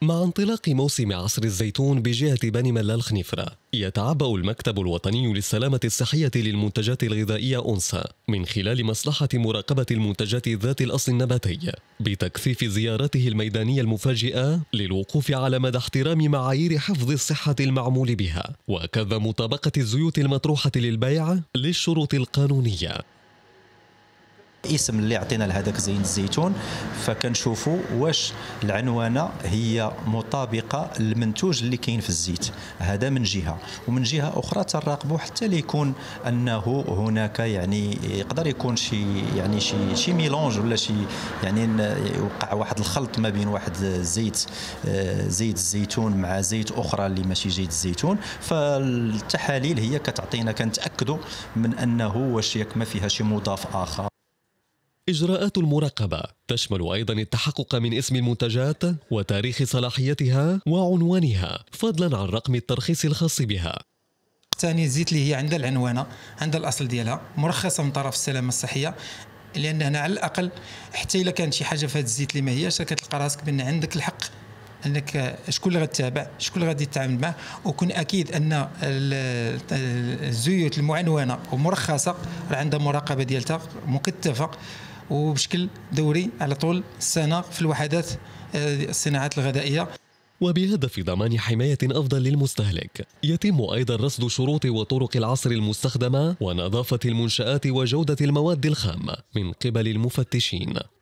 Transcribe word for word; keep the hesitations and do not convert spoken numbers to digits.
مع انطلاق موسم عصر الزيتون بجهة بني ملال خنيفرة، يتعبأ المكتب الوطني للسلامة الصحية للمنتجات الغذائية أونسا من خلال مصلحة مراقبة المنتجات ذات الأصل النباتي بتكثيف زيارته الميدانية المفاجئة للوقوف على مدى احترام معايير حفظ الصحة المعمول بها، وكذا مطابقة الزيوت المطروحة للبيع للشروط القانونية. الاسم اللي عطينا لهذاك زين الزيتون، فكنشوفوا واش العنوانه هي مطابقه للمنتوج اللي كاين في الزيت، هذا من جهه، ومن جهه اخرى تراقبوا حتى ليكون انه هناك يعني يقدر يكون شي يعني شي شي ميلونج ولا شي يعني يوقع واحد الخلط ما بين واحد زيت زيت الزيتون مع زيت اخرى اللي ماشي زيت الزيتون. فالتحاليل هي كتعطينا كنتاكدوا من انه واش ياك ما فيها شي مضاف اخر. إجراءات المراقبة تشمل أيضا التحقق من اسم المنتجات وتاريخ صلاحيتها وعنوانها، فضلا عن رقم الترخيص الخاص بها. ثاني الزيت اللي هي عندها العنوانة، عندها الأصل ديالها، مرخصة من طرف السلامة الصحية، لأن هنا على الأقل حتى إلا كانت شي حاجة في هذا الزيت اللي ما هياش كتلقى راسك بأن عندك الحق انك شكون اللي غتتابع، شكون اللي غادي تتعامل معه، وكون اكيد ان الزيوت المعنونه ومرخصه راه عندها مراقبه ديالها مكثفه وبشكل دوري على طول السنه في الوحدات الصناعات الغذائيه. وبهدف ضمان حماية أفضل للمستهلك، يتم أيضا رصد شروط وطرق العصر المستخدمة ونظافة المنشآت وجودة المواد الخام من قبل المفتشين.